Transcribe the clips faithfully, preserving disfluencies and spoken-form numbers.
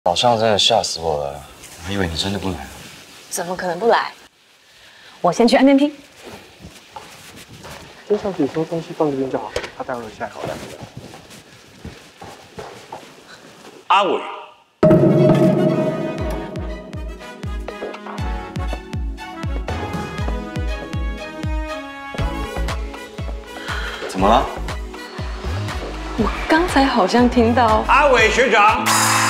早上真的吓死我了，我还以为你真的不来了。 怎么可能不来？我先去按电梯。 跟上次说东西放这边就好，他待会儿下来好带回来。 阿伟， 怎么了？ 我刚才好像听到阿伟学长。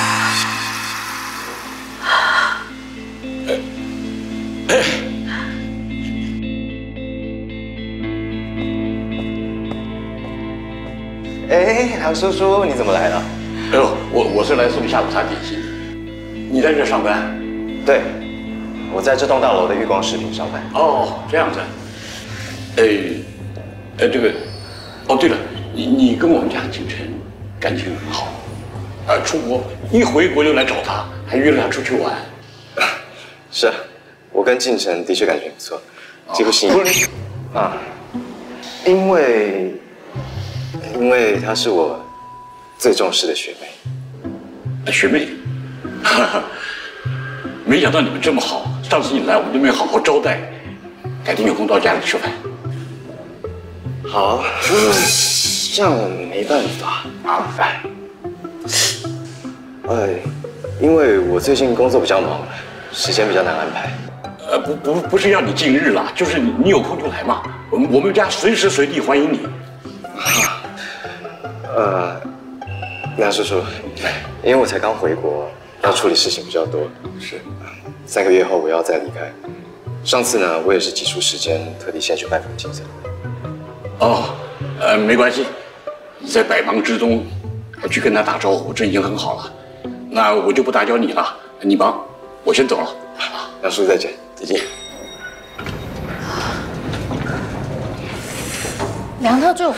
哎，梁叔叔，你怎么来了？ 哎呦，我我是来送下午茶点心的。你在这上班？ 对，我在这栋大楼的月光食品上班。 哦，这样子。哎，哎，这个，哦，对了，你你跟我们家景晨感情很好，啊，出国一回国就来找他，还约了他出去玩。 是啊，我跟晋晨的确感情不错，几乎心仪。啊，因为。 因为她是我最重视的学妹， 学妹，哈哈，没想到你们这么好。上次你来，我们都没好好招待，改天有空到家里吃饭。 好，这样没办法啊。哎，哎，因为我最近工作比较忙，时间比较难安排。 呃，不不不是要你近日啦，就是你你有空就来嘛，我们我们家随时随地欢迎你。 呃，梁叔叔，因为我才刚回国，要处理事情比较多。是，三个月后我要再离开。上次呢，我也是挤出时间，特地先去拜访晋晨。 哦，呃，没关系，在百忙之中还去跟他打招呼，这已经很好了。那我就不打搅你了，你忙，我先走了。 梁叔叔再见， 再见。 梁特助。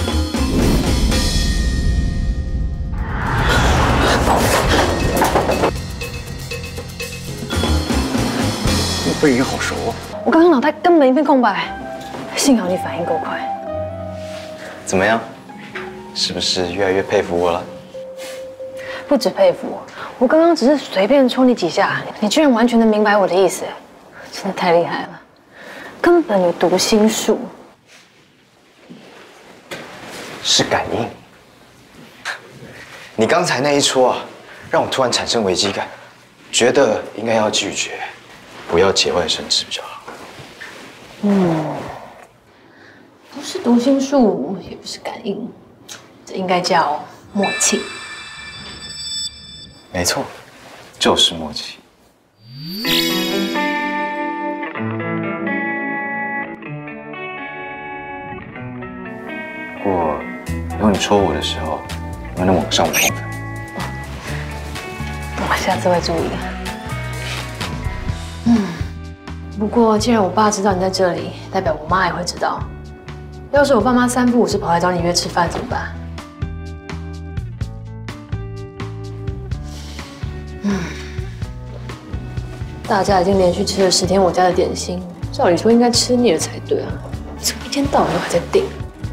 背影好熟啊！ 我刚刚脑袋根本一片空白，幸好你反应够快。 怎么样？是不是越来越佩服我了？ 不止佩服我，我刚刚只是随便戳你几下，你居然完全能明白我的意思，真的太厉害了，根本有读心术。 是感应。你刚才那一戳啊，让我突然产生危机感，觉得应该要拒绝。 不要节外生枝比较好。 嗯，不是读心术，也不是感应，这应该叫默契。 没错，就是默契。不过，以后你戳我的时候，能不能往上五公分？ 我下次会注意的。 嗯，不过既然我爸知道你在这里，代表我妈也会知道。要是我爸妈三不五时跑来找你约吃饭怎么办？嗯，大家已经连续吃了十天我家的点心，照理说应该吃腻了才对啊，怎么一天到晚都还在订？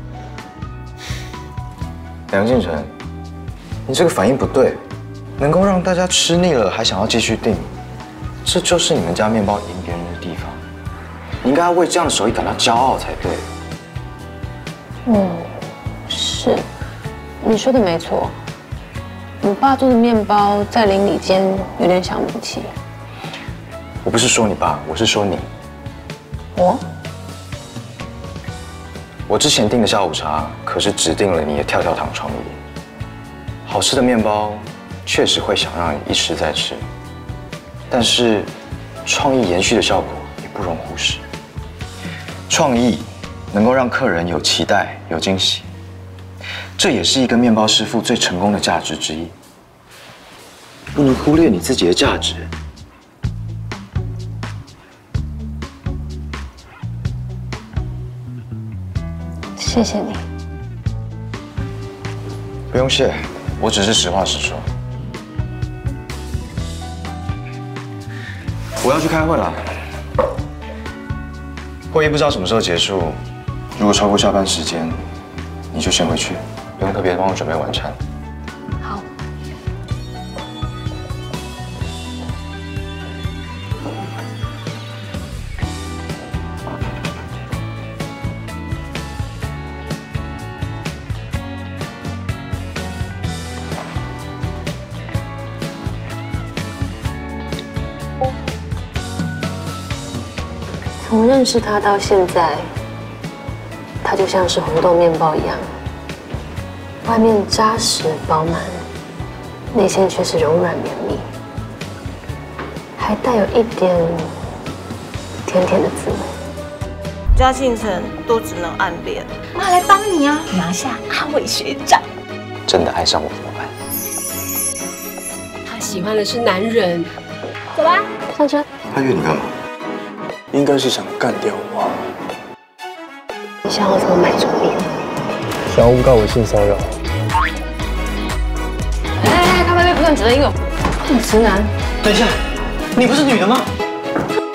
梁晋晨，你这个反应不对，能够让大家吃腻了还想要继续订。 这就是你们家面包赢别人的地方，你应该要为这样的手艺感到骄傲才对。 嗯，是，你说的没错。我爸做的面包在邻里间有点小名气。 我不是说你爸，我是说你。 我？ 我之前订的下午茶可是指定了你的跳跳糖创意。好吃的面包确实会想让你一吃再吃。 但是，创意延续的效果也不容忽视。创意能够让客人有期待、有惊喜，这也是一个面包师傅最成功的价值之一。不能忽略你自己的价值。 谢谢你。 不用谢，我只是实话实说。 我要去开会了，会议不知道什么时候结束。如果超过下班时间，你就先回去，不用特别帮我准备晚餐。 好。 从认识他到现在，他就像是红豆面包一样，外面扎实饱满，内心却是柔软绵密，还带有一点甜甜的滋味。 嘉庆城都只能暗恋，妈来帮你啊，拿下阿伟学长。 真的爱上我怎么办？ 他喜欢的是男人。 走吧，上车。 他约你干嘛？ 应该是想干掉我。 你想要怎么买主意？ 想要诬告我性骚扰。 哎，咖啡杯不算指的英勇，这么直男。 等一下，你不是女的吗？